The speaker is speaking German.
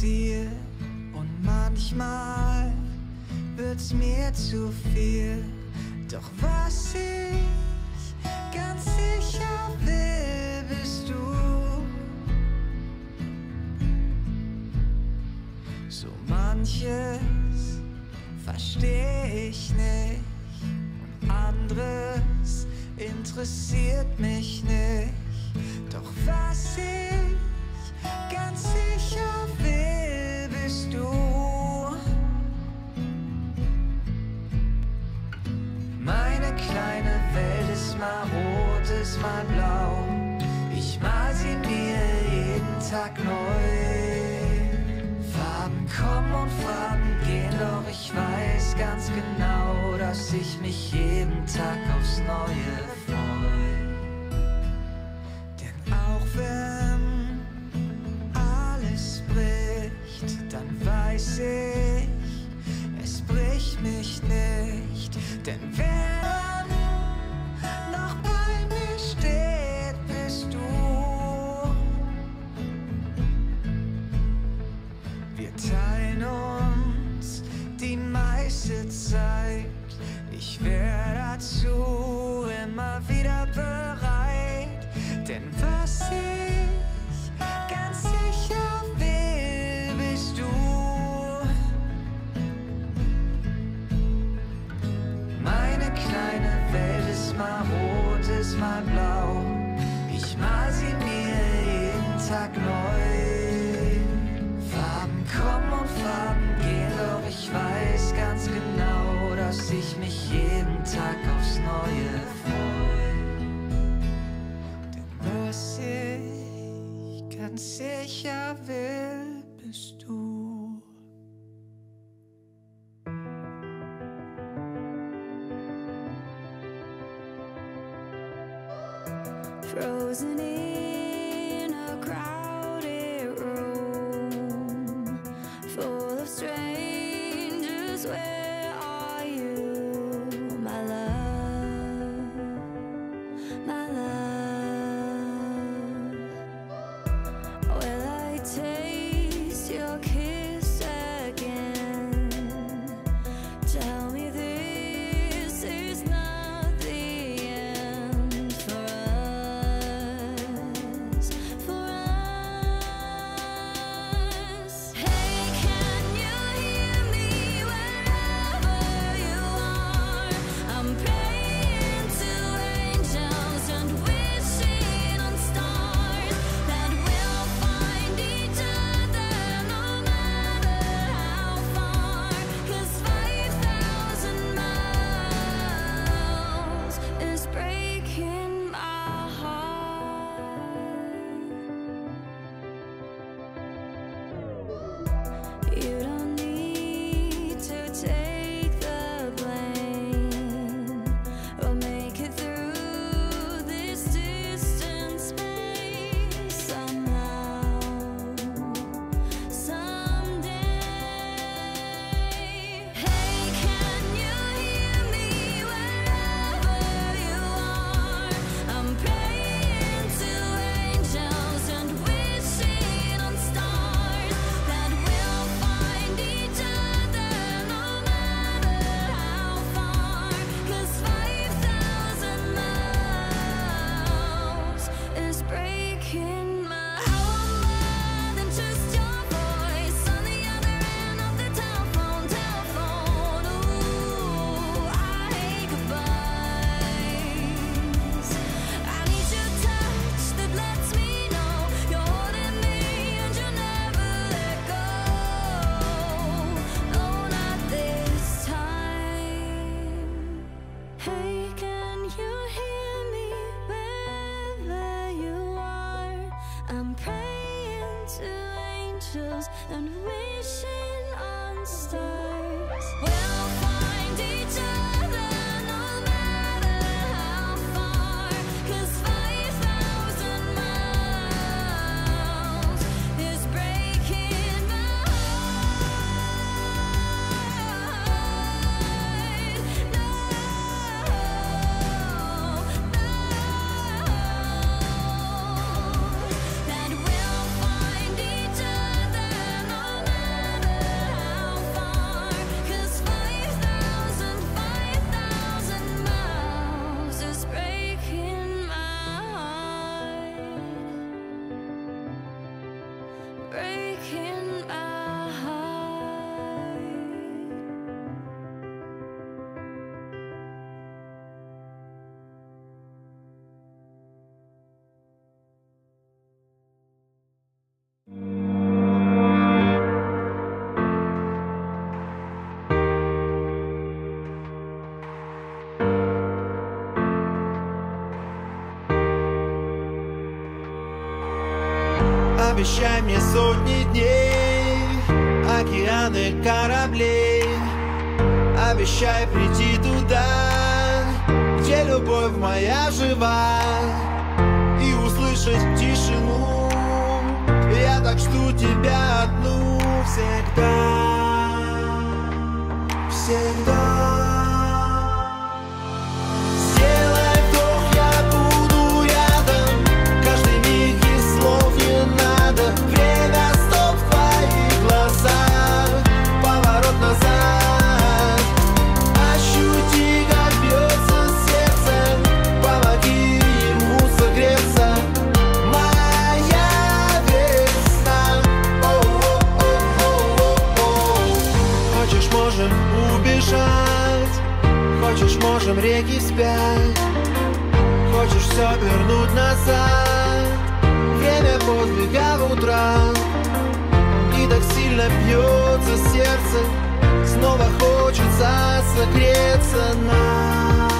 Ziel und manchmal wird's mir zu viel. Doch was ich ganz sicher will, bist du. So manches versteh ich nicht und anderes interessiert mich nicht. Doch was ich ganz sicher will, bist du. Meine kleine Welt ist mal rot, ist mal blau. Ich mal sie mir jeden Tag neu. Farben kommen und Farben gehen, doch ich weiß ganz genau, dass ich mich jeden Tag aufs Neue freue. Denn auch wenn alles bricht, dann weiß ich, es bricht mich nicht. Denn wer noch bei mir steht, bist du. Wir teilen uns die meiste Zeit. Ich wäre dazu immer wieder bereit. Denn was ich ganz sicher will, bist du. Meine kleine Welt ist mal rot, ist mal blau. Ich mal sie mir jeden Tag neu. Farben kommen und Farben gehen, doch ich weiß ganz genau, dass ich mich jeden Tag aufs Neue freue. Denn was ich ganz sicher will, bist du. Frozen in a crowded room full of strangers, where are you, my love, my love? Will I taste your kiss again? Tell me this is not the end for us, for us. Hey, can you hear me wherever you are? I'm praying to angels and wishing on stars that we'll find each other no matter how far. 'Cause 5,000 miles is breaking my heart. You don't need to take the blame. We'll make it through this distant space somehow, someday. Hey, can you hear me wherever you are? I'm praying to angels and wishing on stars that we'll find each other no matter how far. 'Cause 5,000 miles is breaking my heart. Than just your voice on the other end of the telephone. Ooh, I hate goodbyes. I need your touch that lets me know you're holding me and you'll never let go. No, not this time. Hey, can you hear me wherever you are? I'm praying to angels and wishing on stars. We'll find each other no matter how far. 'Cause 5,000 miles is breaking my heart. No, no, that we'll find each other no Обещай мне сотни дней, океаны кораблей. Обещай прийти туда, где любовь моя жива, и услышать тишину. Я так жду тебя одну всегда, всегда. Сделай вдох, я буду рядом. Каждый миг и слов не надо. Время стоп в твоих глазах. Поворот назад. Ощути, как бьется сердце. Помоги ему согреться. Моя весна. Хочешь, можем убежать. Хочешь, можем реки вспять. Хочешь все вернуть назад. Время подвига в утра. И так сильно бьется сердце. Снова хочется согреться нам.